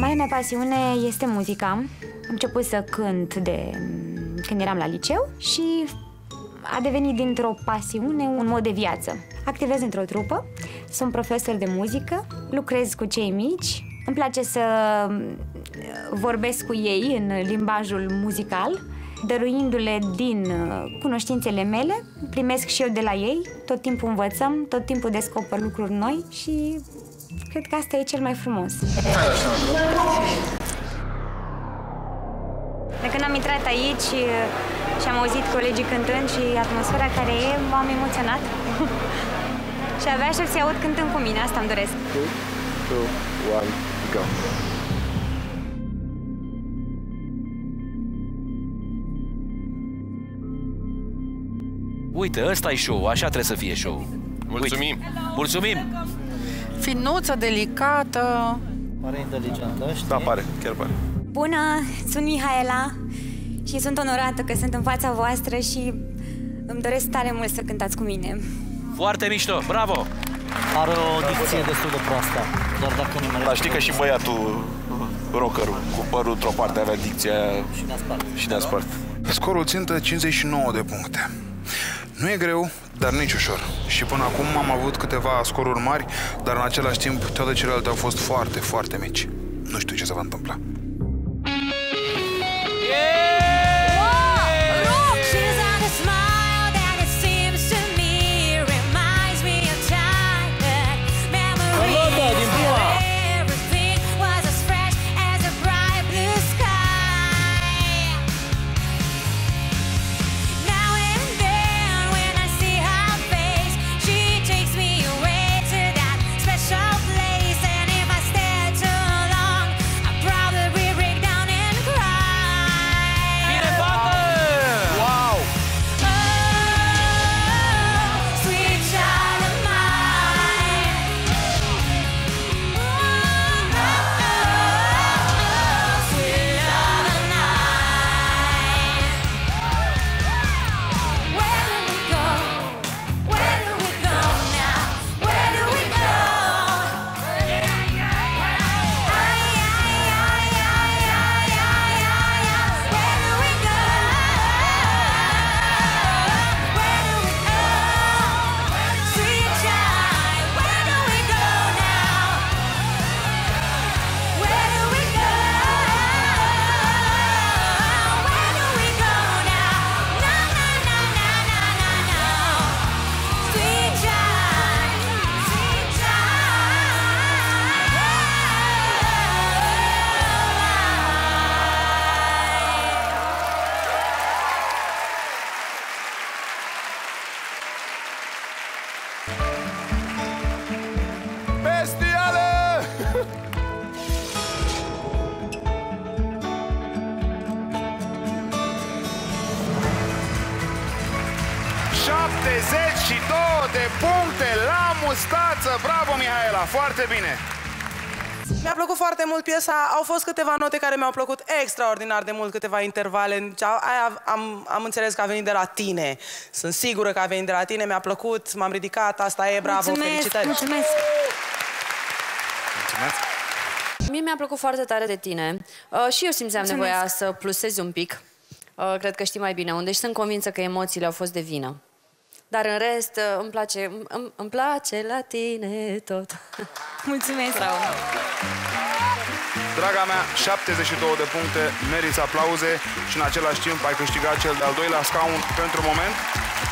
Marea mea pasiune este muzica. Am început să cânt când eram la liceu și a devenit dintr-o pasiune un mod de viață. Activez într-o trupă, sunt profesor de muzică, lucrez cu cei mici, îmi place să vorbesc cu ei în limbajul muzical, dăruindu-le din cunoștințele mele, primesc și eu de la ei, tot timpul învățăm, tot timpul descoper lucruri noi și cred că asta e cel mai frumos. De când am intrat aici și am auzit colegii cântând și atmosfera care e, m-am emoționat. Și abia aștept să-i aud cântând cu mine, asta îmi doresc. 3, 2, 1, go! Uite, ăsta e show, așa trebuie să fie show. Mulțumim! Uite. Mulțumim! Finuță, delicată. Pare inteligentă, știi? Da, pare, chiar pare. Bună, sunt Mihaela și sunt onorată că sunt în fața voastră și îmi doresc tare mult să cântați cu mine. Foarte mișto, bravo! Are o dicție destul de proastă, doar dacă nu merge. Dar știi că și băiatul, rockerul, cu părul într-o parte avea dicția și ne-a spart. Scorul țintă 59 de puncte. Nu e greu, dar nici ușor. Și până acum am avut câteva scoruri mari, dar în același timp toate celelalte au fost foarte, foarte mici. Nu știu ce se va întâmpla. Bestiale! 72 de puncte la mustață! Bravo, Mihaela! Foarte bine! Mi-a plăcut foarte mult piesa, au fost câteva note care mi-au plăcut extraordinar de mult, câteva intervale. Aia am înțeles că a venit de la tine. Sunt sigură că a venit de la tine, mi-a plăcut, m-am ridicat, asta e, bravo, felicitări! Mulțumesc! Mulțumesc! Mie mi-a plăcut foarte tare de tine și eu simțeam nevoia să plusezi un pic. Cred că știi mai bine unde și sunt convinsă că emoțiile au fost de vină. Dar în rest, îmi place la tine tot. Mulțumesc! Bravo! Draga mea, 72 de puncte, meriți aplauze și în același timp ai câștigat cel de-al doilea scaun pentru moment.